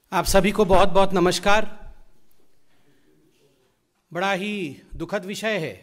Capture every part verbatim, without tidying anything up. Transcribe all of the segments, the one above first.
आप सभी को बहुत बहुत नमस्कार। बड़ा ही दुखद विषय है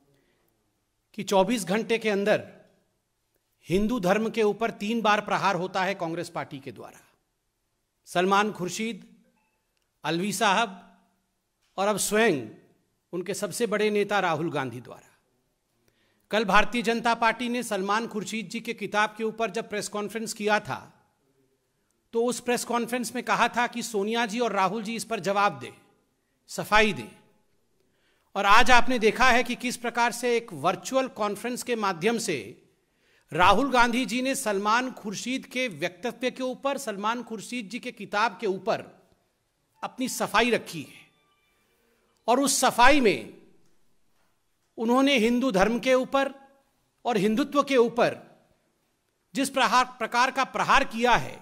कि चौबीस घंटे के अंदर हिंदू धर्म के ऊपर तीन बार प्रहार होता है कांग्रेस पार्टी के द्वारा। सलमान खुर्शीद, अलवी साहब और अब स्वयं उनके सबसे बड़े नेता राहुल गांधी द्वारा। कल भारतीय जनता पार्टी ने सलमान खुर्शीद जी के किताब के ऊपर जब प्रेस कॉन्फ्रेंस किया था तो उस प्रेस कॉन्फ्रेंस में कहा था कि सोनिया जी और राहुल जी इस पर जवाब दें, सफाई दें। और आज आपने देखा है कि किस प्रकार से एक वर्चुअल कॉन्फ्रेंस के माध्यम से राहुल गांधी जी ने सलमान खुर्शीद के वक्तव्य के ऊपर, सलमान खुर्शीद जी के किताब के ऊपर अपनी सफाई रखी है। और उस सफाई में उन्होंने हिंदू धर्म के ऊपर और हिंदुत्व के ऊपर जिस प्रहार प्रकार का प्रहार किया है,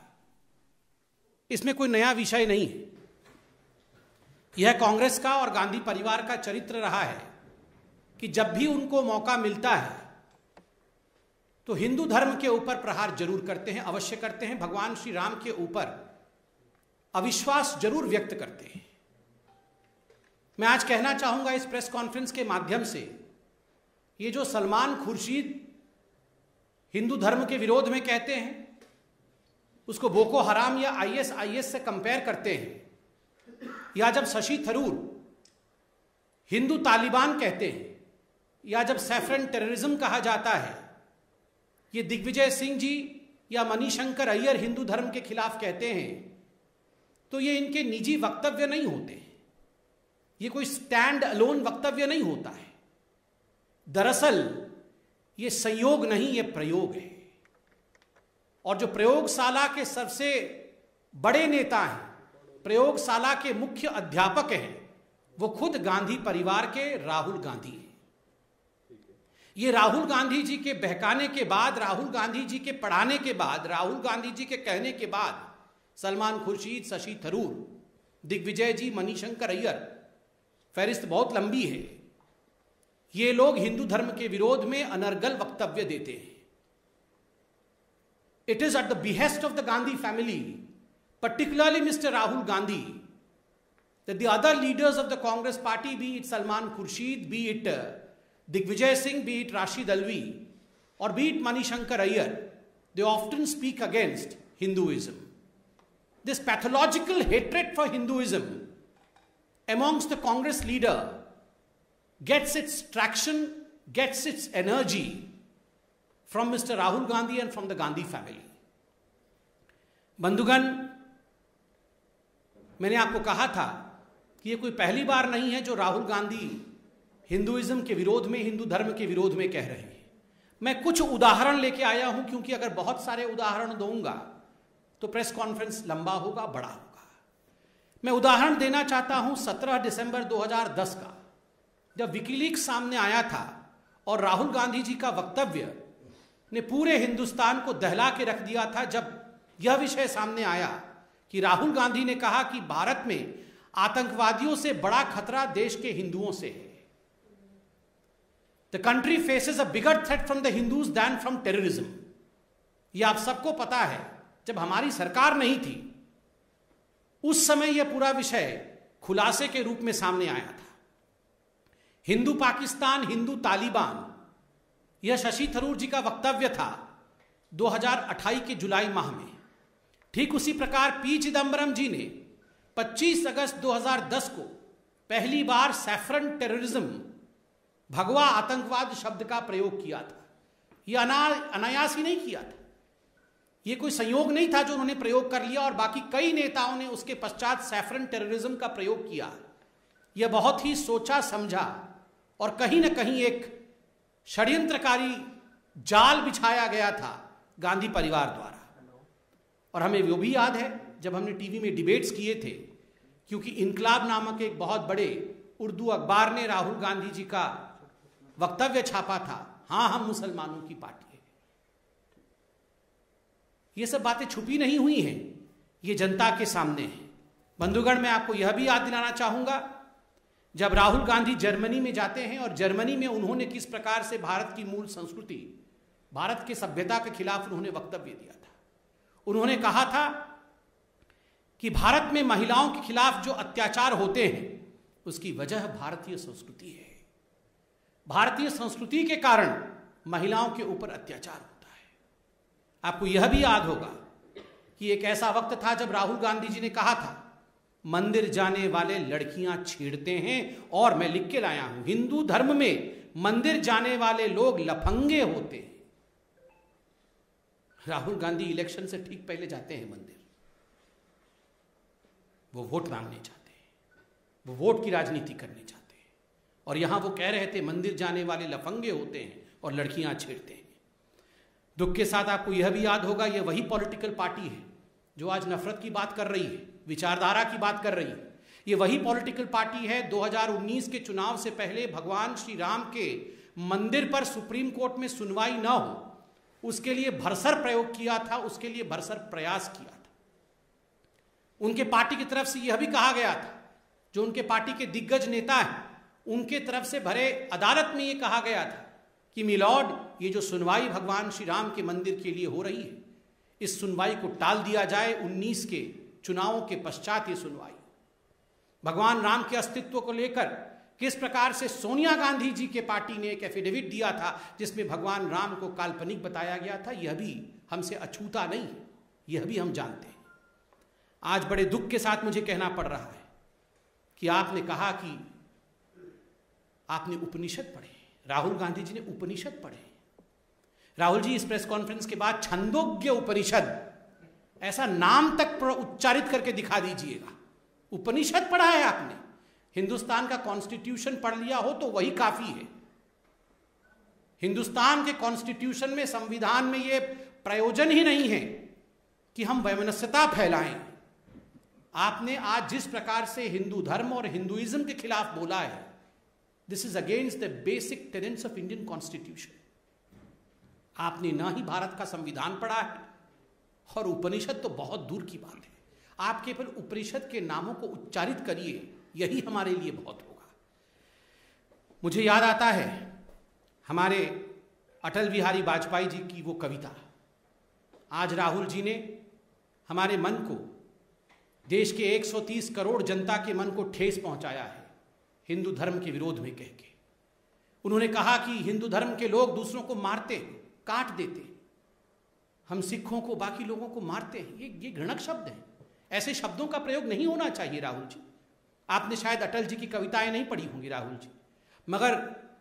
इसमें कोई नया विषय नहीं है। यह कांग्रेस का और गांधी परिवार का चरित्र रहा है कि जब भी उनको मौका मिलता है तो हिंदू धर्म के ऊपर प्रहार जरूर करते हैं, अवश्य करते हैं। भगवान श्री राम के ऊपर अविश्वास जरूर व्यक्त करते हैं। मैं आज कहना चाहूंगा इस प्रेस कॉन्फ्रेंस के माध्यम से, ये जो सलमान खुर्शीद हिंदू धर्म के विरोध में कहते हैं, उसको बोको हराम या आईएस आईएस से कंपेयर करते हैं, या जब शशि थरूर हिंदू तालिबान कहते हैं, या जब सैफरन टेररिज्म कहा जाता है, ये दिग्विजय सिंह जी या मणिशंकर अय्यर हिंदू धर्म के खिलाफ कहते हैं, तो ये इनके निजी वक्तव्य नहीं होते, ये कोई स्टैंड अलोन वक्तव्य नहीं होता है। दरअसल ये संयोग नहीं, ये प्रयोग है। और जो प्रयोगशाला के सबसे बड़े नेता हैं, प्रयोगशाला के मुख्य अध्यापक हैं, वो खुद गांधी परिवार के राहुल गांधी हैं। ये राहुल गांधी जी के बहकाने के बाद, राहुल गांधी जी के पढ़ाने के बाद, राहुल गांधी जी के कहने के बाद सलमान खुर्शीद, शशि थरूर, दिग्विजय जी, मणिशंकर अय्यर, फहरिस्त बहुत लंबी है, ये लोग हिंदू धर्म के विरोध में अनर्गल वक्तव्य देते हैं। It is at the behest of the Gandhi family, particularly Mister Rahul Gandhi, that the other leaders of the Congress party, be it Salman Khurshid, be it uh, Digvijay Singh, be it Rashid Alvi, or be it Manishankar Aiyar, they often speak against Hinduism. This pathological hatred for Hinduism amongst the Congress leader gets its traction, gets its energy from Mister Rahul Gandhi and from the Gandhi family. बंधुगण, मैंने आपको कहा था कि ये कोई पहली बार नहीं है जो राहुल गांधी हिंदुइज्म के विरोध में, हिंदू धर्म के विरोध में कह रहे हैं। मैं कुछ उदाहरण लेके आया हूं, क्योंकि अगर बहुत सारे उदाहरण दूंगा तो प्रेस कॉन्फ्रेंस लंबा होगा, बड़ा होगा। मैं उदाहरण देना चाहता हूं सत्रह दिसंबर दो हज़ार दस का, जब विकीलीक्स सामने आया था और राहुल गांधी जी का वक्तव्य ने पूरे हिंदुस्तान को दहला के रख दिया था। जब यह विषय सामने आया कि राहुल गांधी ने कहा कि भारत में आतंकवादियों से बड़ा खतरा देश के हिंदुओं से है। The country faces a bigger threat from the Hindus than from terrorism. यह आप सबको पता है। जब हमारी सरकार नहीं थी उस समय यह पूरा विषय खुलासे के रूप में सामने आया था। हिंदू पाकिस्तान, हिंदू तालिबान, यह शशि थरूर जी का वक्तव्य था दो हज़ार अट्ठाईस के जुलाई माह में। ठीक उसी प्रकार पी चिदम्बरम जी ने पच्चीस अगस्त दो हज़ार दस को पहली बार सैफरन टेररिज्म, भगवा आतंकवाद शब्द का प्रयोग किया था। यह अनायास ही नहीं किया था, यह कोई संयोग नहीं था जो उन्होंने प्रयोग कर लिया और बाकी कई नेताओं ने उसके पश्चात सैफरन टेररिज्म का प्रयोग किया। यह बहुत ही सोचा समझा और कहीं ना कहीं एक षड्यंत्रकारी जाल बिछाया गया था गांधी परिवार द्वारा। और हमें वो भी याद है जब हमने टीवी में डिबेट्स किए थे, क्योंकि इनकलाब नामक एक बहुत बड़े उर्दू अखबार ने राहुल गांधी जी का वक्तव्य छापा था, हाँ हम मुसलमानों की पार्टी है। ये सब बातें छुपी नहीं हुई हैं, ये जनता के सामने है। बंधुगण, मैं आपको यह भी याद दिलाना चाहूंगा, जब राहुल गांधी जर्मनी में जाते हैं और जर्मनी में उन्होंने किस प्रकार से भारत की मूल संस्कृति, भारत की सभ्यता के खिलाफ उन्होंने वक्तव्य दिया था। उन्होंने कहा था कि भारत में महिलाओं के खिलाफ जो अत्याचार होते हैं उसकी वजह भारतीय संस्कृति है। भारतीय संस्कृति के कारण महिलाओं के ऊपर अत्याचार होता है। आपको यह भी याद होगा कि एक ऐसा वक्त था जब राहुल गांधी जी ने कहा था, मंदिर जाने वाले लड़कियां छेड़ते हैं, और मैं लिख के लाया हूं, हिंदू धर्म में मंदिर जाने वाले लोग लफंगे होते हैं। राहुल गांधी इलेक्शन से ठीक पहले जाते हैं मंदिर, वो वोट मांगने जाते हैं, वो वोट की राजनीति करने जाते हैं, और यहां वो कह रहे थे मंदिर जाने वाले लफंगे होते हैं और लड़कियां छेड़ते हैं। दुख के साथ आपको यह भी याद होगा, यह वही पॉलिटिकल पार्टी है जो आज नफरत की बात कर रही है, विचारधारा की बात कर रही है। ये वही पॉलिटिकल पार्टी है दो हज़ार उन्नीस के चुनाव से पहले भगवान श्री राम के मंदिर पर सुप्रीम कोर्ट में सुनवाई न हो उसके लिए भरसर प्रयोग किया था, उसके लिए भरसर प्रयास किया था। उनके पार्टी की तरफ से यह भी कहा गया था, जो उनके पार्टी के दिग्गज नेता हैं उनके तरफ से भरे अदालत में यह कहा गया था कि मिलॉर्ड, ये जो सुनवाई भगवान श्री राम के मंदिर के लिए हो रही है, इस सुनवाई को टाल दिया जाए। उन्नीस के चुनावों के पश्चात ये सुनवाई भगवान राम के अस्तित्व को लेकर किस प्रकार से सोनिया गांधी जी के पार्टी ने एक एफिडेविट दिया था जिसमें भगवान राम को काल्पनिक बताया गया था, यह भी हमसे अछूता नहीं है, यह भी हम जानते हैं। आज बड़े दुख के साथ मुझे कहना पड़ रहा है कि आपने कहा कि आपने उपनिषद पढ़े, राहुल गांधी जी ने उपनिषद पढ़े। राहुल जी, इस प्रेस कॉन्फ्रेंस के बाद छंदोग्य उपनिषद ऐसा नाम तक उच्चारित करके दिखा दीजिएगा। उपनिषद पढ़ा है आपने? हिंदुस्तान का कॉन्स्टिट्यूशन पढ़ लिया हो तो वही काफी है। हिंदुस्तान के कॉन्स्टिट्यूशन में, संविधान में यह प्रयोजन ही नहीं है कि हम वैमनस्यता फैलाएं। आपने आज जिस प्रकार से हिंदू धर्म और हिंदुइज्म के खिलाफ बोला है, this is against the basic tenets of Indian constitution. आपने ना ही भारत का संविधान पढ़ा है और उपनिषद तो बहुत दूर की बात है। आप केवल उपनिषद के नामों को उच्चारित करिए, यही हमारे लिए बहुत होगा। मुझे याद आता है हमारे अटल बिहारी वाजपेयी जी की वो कविता। आज राहुल जी ने हमारे मन को, देश के एक सौ तीस करोड़ जनता के मन को ठेस पहुंचाया है हिंदू धर्म के विरोध में कह के। उन्होंने कहा कि हिंदू धर्म के लोग दूसरों को मारते हैं, काट देते हैं, हम सिखों को, बाकी लोगों को मारते हैं। ये ये घृणक शब्द हैं, ऐसे शब्दों का प्रयोग नहीं होना चाहिए। राहुल जी, आपने शायद अटल जी की कविताएं नहीं पढ़ी होंगी राहुल जी, मगर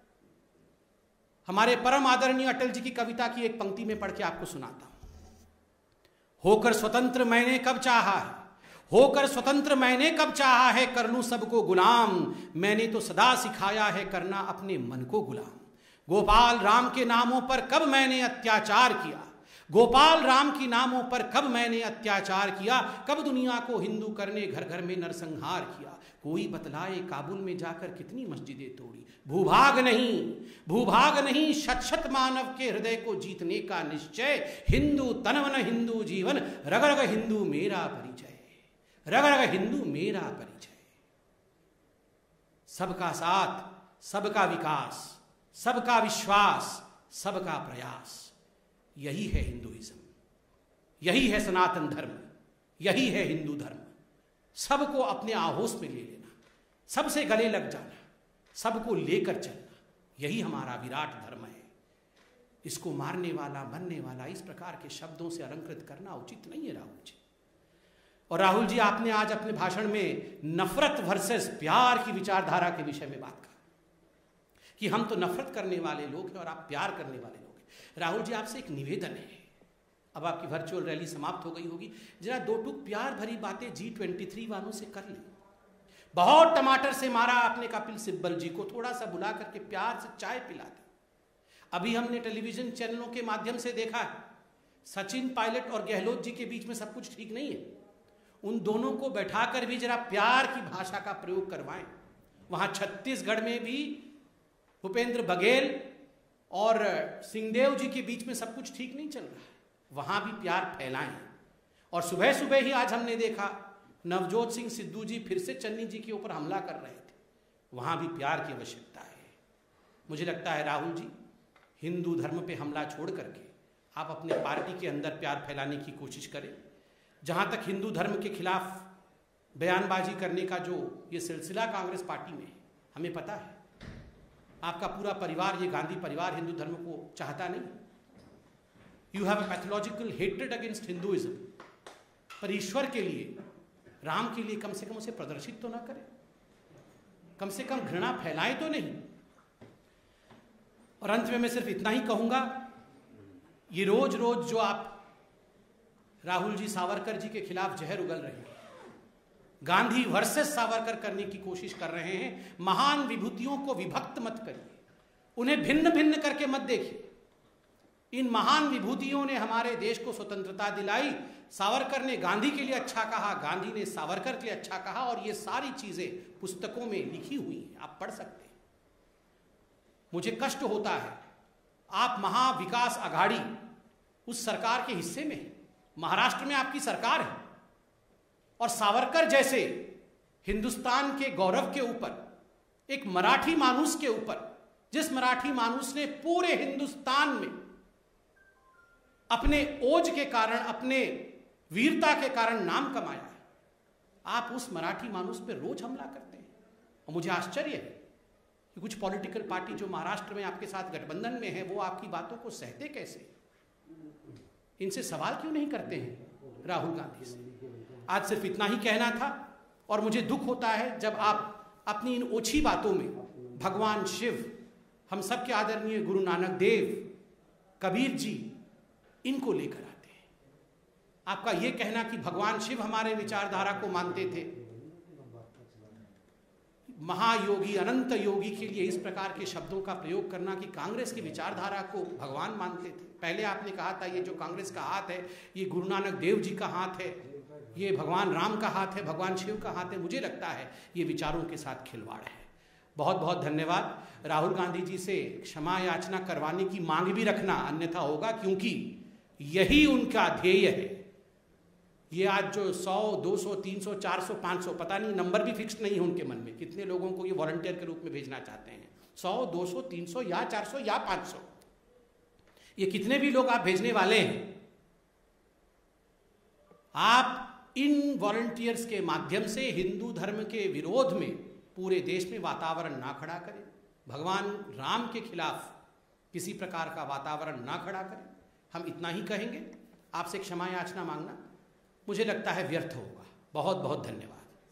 हमारे परम आदरणीय अटल जी की कविता की एक पंक्ति में पढ़ के आपको सुनाता हूं। होकर स्वतंत्र मैंने कब चाहा है, होकर स्वतंत्र मैंने कब चाहा है, कर लूं सबको गुलाम, मैंने तो सदा सिखाया है करना अपने मन को गुलाम। गोपाल राम के नामों पर कब मैंने अत्याचार किया, गोपाल राम की नामों पर कब मैंने अत्याचार किया, कब दुनिया को हिंदू करने घर घर में नरसंहार किया। कोई बतलाए काबुल में जाकर कितनी मस्जिदें तोड़ी, भूभाग नहीं, भूभाग नहीं, शत शत मानव के हृदय को जीतने का निश्चय। हिंदू तनवन हिंदू जीवन, रग रग हिंदू मेरा परिचय, रग रग हिंदू मेरा परिचय। सबका साथ, सबका विकास, सबका विश्वास, सबका प्रयास, यही है हिंदुइज्म, यही है सनातन धर्म, यही है हिंदू धर्म। सबको अपने आहोश में ले लेना, सबसे गले लग जाना, सबको लेकर चलना, यही हमारा विराट धर्म है। इसको मारने वाला, बनने वाला, इस प्रकार के शब्दों से अलंकृत करना उचित नहीं है राहुल जी। और राहुल जी, आपने आज अपने भाषण में नफरत वर्सेस प्यार की विचारधारा के विषय में बात की कि हम तो नफरत करने वाले लोग हैं और आप प्यार करने वाले लोग हैं। राहुल जी, आपसे एक निवेदन है, अब आपकी वर्चुअल रैली समाप्त हो गई होगी, जरा दो टूक प्यार भरी बातें जी ट्वेंटी थ्री वालों से कर लें। बहुत टमाटर से मारा आपने कपिल सिब्बल जी को, थोड़ा सा बुला करके प्यार से चाय पिला दी। अभी हमने टेलीविजन चैनलों के माध्यम से देखा है, सचिन पायलट और गहलोत जी के बीच में सब कुछ ठीक नहीं है। उन दोनों को बैठाकर भी जरा प्यार की भाषा का प्रयोग करवाएं। वहां छत्तीसगढ़ में भी भूपेंद्र बघेल और सिंहदेव जी के बीच में सब कुछ ठीक नहीं चल रहा है, वहां भी प्यार फैलाएं। और सुबह सुबह ही आज हमने देखा नवजोत सिंह सिद्धू जी फिर से चन्नी जी के ऊपर हमला कर रहे थे, वहां भी प्यार की आवश्यकता है। मुझे लगता है राहुल जी, हिंदू धर्म पे हमला छोड़ करके आप अपने पार्टी के अंदर प्यार फैलाने की कोशिश करें। जहां तक हिंदू धर्म के खिलाफ बयानबाजी करने का जो ये सिलसिला कांग्रेस पार्टी में है, हमें पता है आपका पूरा परिवार, ये गांधी परिवार, हिंदू धर्म को चाहता नहीं। You have a pathological hatred against Hinduism. पर ईश्वर के लिए, राम के लिए कम से कम उसे प्रदर्शित तो ना करें, कम से कम घृणा फैलाए तो नहीं। और अंत में मैं सिर्फ इतना ही कहूंगा, ये रोज रोज जो आप राहुल जी सावरकर जी के खिलाफ जहर उगल रहे हैं, गांधी वर्सेस सावरकर करने की कोशिश कर रहे हैं, महान विभूतियों को विभक्त मत करिए, उन्हें भिन्न भिन्न करके मत देखिए। इन महान विभूतियों ने हमारे देश को स्वतंत्रता दिलाई। सावरकर ने गांधी के लिए अच्छा कहा, गांधी ने सावरकर के लिए अच्छा कहा, और ये सारी चीजें पुस्तकों में लिखी हुई हैं, आप पढ़ सकते हैं। मुझे कष्ट होता है, आप महाविकास आघाड़ी उस सरकार के हिस्से में हैं, महाराष्ट्र में आपकी सरकार है, और सावरकर जैसे हिंदुस्तान के गौरव के ऊपर, एक मराठी मानुस के ऊपर, जिस मराठी मानुस ने पूरे हिंदुस्तान में अपने ओज के कारण, अपने वीरता के कारण नाम कमाया है, आप उस मराठी मानुस पर रोज हमला करते हैं। और मुझे आश्चर्य है कि कुछ पॉलिटिकल पार्टी जो महाराष्ट्र में आपके साथ गठबंधन में है, वो आपकी बातों को सहते कैसे, इनसे सवाल क्यों नहीं करते हैं राहुल गांधी से। आज सिर्फ इतना ही कहना था, और मुझे दुख होता है जब आप अपनी इन ओछी बातों में भगवान शिव, हम सबके आदरणीय गुरु नानक देव, कबीर जी, इनको लेकर आते हैं। आपका यह कहना कि भगवान शिव हमारे विचारधारा को मानते थे, महायोगी अनंत योगी के लिए इस प्रकार के शब्दों का प्रयोग करना कि कांग्रेस की विचारधारा को भगवान मानते थे। पहले आपने कहा था ये जो कांग्रेस का हाथ है, ये गुरु नानक देव जी का हाथ है, ये भगवान राम का हाथ है, भगवान शिव का हाथ है। मुझे लगता है ये विचारों के साथ खिलवाड़ है। बहुत बहुत धन्यवाद। राहुल गांधी जी से क्षमा याचना करवाने की मांग भी रखना, अन्यथा होगा, क्योंकि यही उनका ध्येय है। ये आज जो सौ, दो सौ, तीन सौ, चार सौ, पाँच सौ, पता नहीं, नंबर भी फिक्स नहीं है उनके मन में, कितने लोगों को ये वॉलंटियर के रूप में भेजना चाहते हैं, सौ, दो सौ, तीन सौ या चार सौ या पाँच सौ, ये कितने भी लोग आप भेजने वाले हैं, आप इन वॉलंटियर्स के माध्यम से हिंदू धर्म के विरोध में पूरे देश में वातावरण ना खड़ा करें, भगवान राम के खिलाफ किसी प्रकार का वातावरण ना खड़ा करें। हम इतना ही कहेंगे, आपसे क्षमा याचना मांगना मुझे लगता है व्यर्थ होगा। बहुत बहुत धन्यवाद।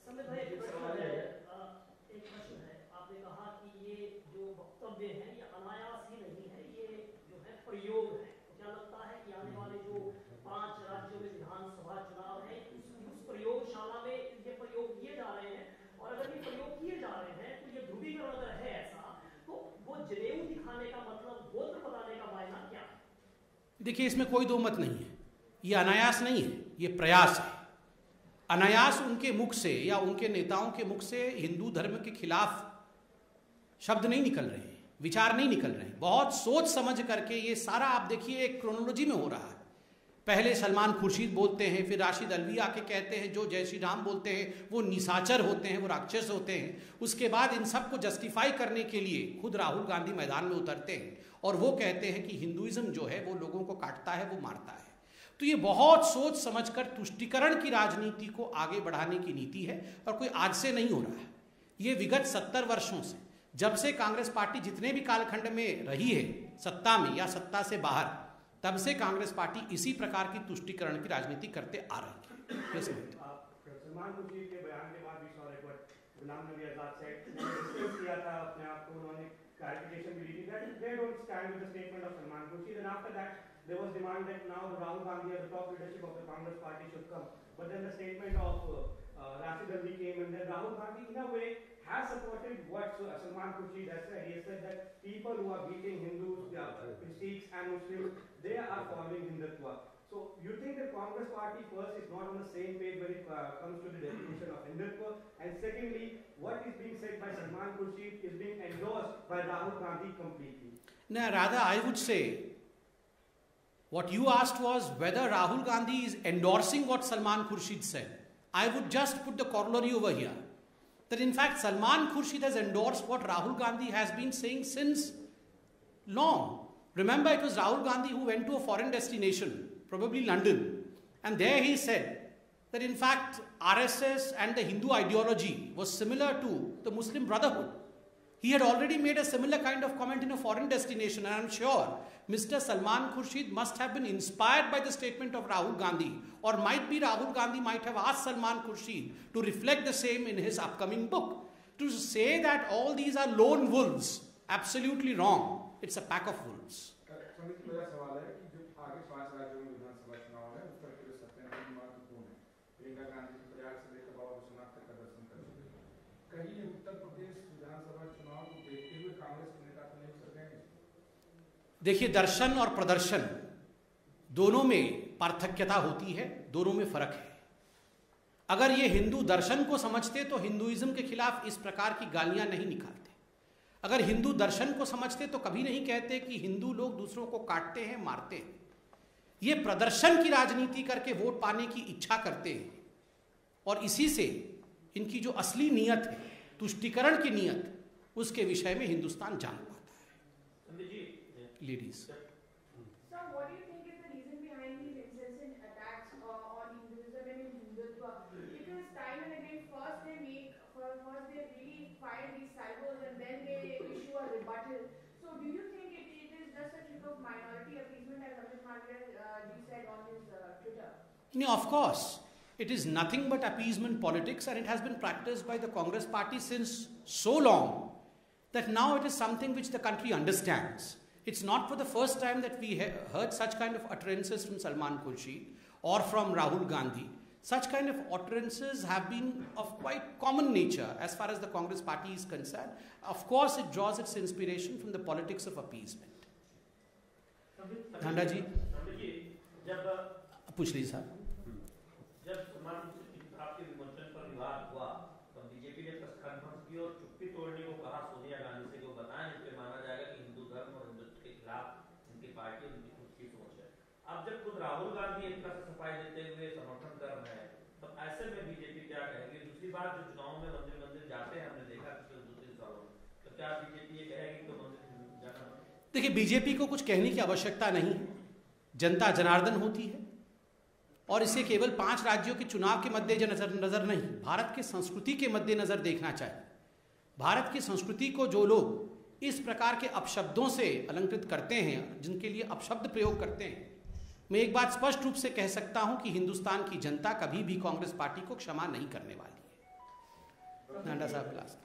देखिए, इसमें कोई दो मत नहीं है, ये अनायास नहीं है, ये प्रयास है। अनायास उनके मुख से या उनके नेताओं के मुख से हिंदू धर्म के खिलाफ शब्द नहीं निकल रहे हैं, विचार नहीं निकल रहे हैं। बहुत सोच समझ करके ये सारा आप देखिए एक क्रोनोलॉजी में हो रहा है। पहले सलमान खुर्शीद बोलते हैं, फिर राशिद अल्वी आके कहते हैं जो जय श्री राम बोलते हैं वो निशाचर होते हैं, वो राक्षस होते हैं। उसके बाद इन सब को जस्टिफाई करने के लिए खुद राहुल गांधी मैदान में उतरते हैं और वो कहते हैं कि हिंदुइज्म जो है वो लोगों को काटता है, वो मारता है। तो ये बहुत सोच समझकर तुष्टीकरण की राजनीति को आगे बढ़ाने की नीति है, और कोई आज से नहीं हो रहा है। ये विगत सत्तर वर्षों से, जब से कांग्रेस पार्टी जितने भी कालखंड में रही है, सत्ता में या सत्ता से बाहर, तब से कांग्रेस पार्टी इसी प्रकार की तुष्टीकरण की राजनीति करते आ रही है। सलमान खुर्शीद के बयान के बाद भी गुलाम नबी आजाद से किया था, अपने आप को उन्होंने clarification भी दी that they don't stand with the statement of Salman Khurshid, and after that there was demand that now Rahul Gandhi as the top leadership of the Congress party should come. But then the statement of uh, uh, Rashid Ali came, and then Rahul Gandhi in a way has supported what uh, Salman Khurshid has said. He has said that people who are beating Hindus, uh, Sikhs and Muslims, they are following Hindutva. So you think the Congress party first is not on the same page when it uh, comes to the definition of Hindutva, and secondly, what is being said by Salman Khurshid is being endorsed by Rahul Gandhi completely? No, rather I would say, what you asked was whether Rahul Gandhi is endorsing what Salman Khurshid said. I would just put the corollary over here, that in fact Salman Khurshid has endorsed what Rahul Gandhi has been saying since long. Remember, it was Rahul Gandhi who went to a foreign destination, probably London, and there he said that in fact R S S and the Hindu ideology was similar to the Muslim Brotherhood. He had already made a similar kind of comment in a foreign destination, and I'm sure Mister Salman Khurshid must have been inspired by the statement of Rahul Gandhi, or might be Rahul Gandhi might have asked Salman Khurshid to reflect the same in his upcoming book. To say that all these are lone wolves, absolutely wrong. It's a pack of wolves. देखिए, दर्शन और प्रदर्शन दोनों में पार्थक्यता होती है, दोनों में फर्क है। अगर ये हिंदू दर्शन को समझते तो हिंदुइज्म के खिलाफ इस प्रकार की गालियां नहीं निकालते। अगर हिंदू दर्शन को समझते तो कभी नहीं कहते कि हिंदू लोग दूसरों को काटते हैं, मारते हैं। ये प्रदर्शन की राजनीति करके वोट पाने की इच्छा करते हैं, और इसी से इनकी जो असली नीयत है, तुष्टीकरण की नीयत, उसके विषय में हिंदुस्तान जान पाता है। Ladies. So, what do you think is the reason behind these incessant attacks uh, on Hinduism and Hindutva? Because time and again, first they make, first they really fire these salvos and then they issue a rebuttal. So, do you think it, it is just a trick of minority appeasement, as Amit Malviya uh, said on his uh, Twitter? No, of course. It is nothing but appeasement politics, and it has been practiced by the Congress party since so long that now it is something which the country understands. It's not for the first time that we heard such kind of utterances from Salman Khurshid or from Rahul Gandhi. Such kind of utterances have been of quite common nature as far as the Congress party is concerned. Of course, it draws its inspiration from the politics of appeasement. Dhanda ji, पूछ लीजिए साहब। जब सलमान आपके विमोचन पर विवाद हुआ तो बीजेपी ने प्रेस कॉन्फ्रेंस की और चुप्पी तोड़ने को कहा सोनिया गांधी से, को बताएं इस पे माना जाएगा कि हिंदू धर्म और हिंदुत्व के खिलाफ उनकी पार्टी उनकी खुद की सोच है। अब जब खुद राहुल गांधी एक तरह से सफाई देते हुए समर्थन कर रहे हैं, तो ऐसे में बीजेपी क्या कहेगी? दूसरी बात, जो चुनाव में मंदिर मंदिर जाते हैं, हमने देखा पिछले दो तीन सालों में, तो क्या बीजेपी ये कहेगी तो मंदिर जाना? देखिए, बीजेपी को कुछ कहने की आवश्यकता नहीं है। जनता जनार्दन होती है, और इसे केवल पांच राज्यों के चुनाव के मद्देनजर नजर नहीं, भारत के संस्कृति के मद्देनजर देखना चाहिए। भारत की संस्कृति को जो लोग इस प्रकार के अपशब्दों से अलंकृत करते हैं, जिनके लिए अपशब्द प्रयोग करते हैं, मैं एक बात स्पष्ट रूप से कह सकता हूं कि हिंदुस्तान की जनता कभी भी कांग्रेस पार्टी को क्षमा नहीं करने वाली है। नांडा साहब, class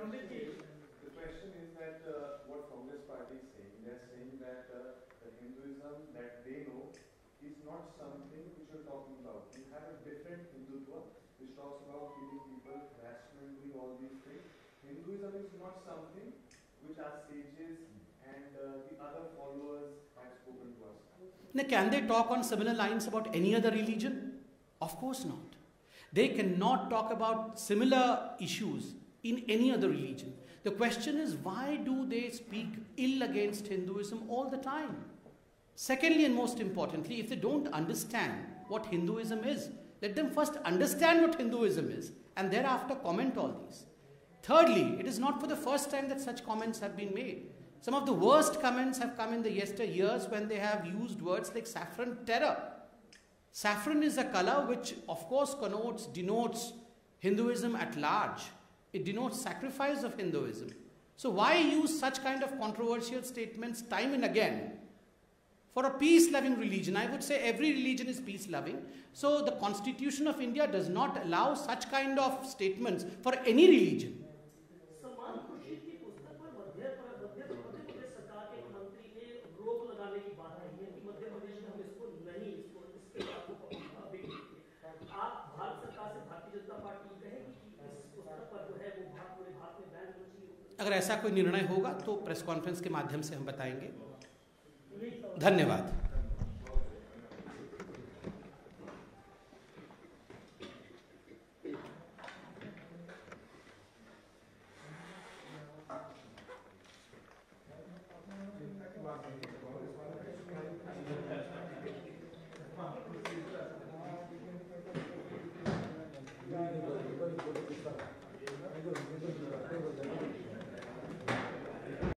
Hinduism is not something which our sages and uh, the other followers have spoken to us. Now, can they talk on similar lines about any other religion? Of course not. They cannot talk about similar issues in any other religion. The question is, why do they speak ill against Hinduism all the time? Secondly, and most importantly, if they don't understand what Hinduism is, let them first understand what Hinduism is and thereafter comment all these. Thirdly, it is not for the first time that such comments have been made. Some of the worst comments have come in the yesteryears when they have used words like saffron terror. Saffron is a color which of course connotes, denotes Hinduism at large. It denotes sacrifice of Hinduism. So why use such kind of controversial statements time and again? For a peace-loving religion, I would say every religion is peace-loving. So the Constitution of India does not allow such kind of statements for any religion. अगर ऐसा कोई निर्णय होगा तो press conference के माध्यम से हम बताएंगे। धन्यवाद।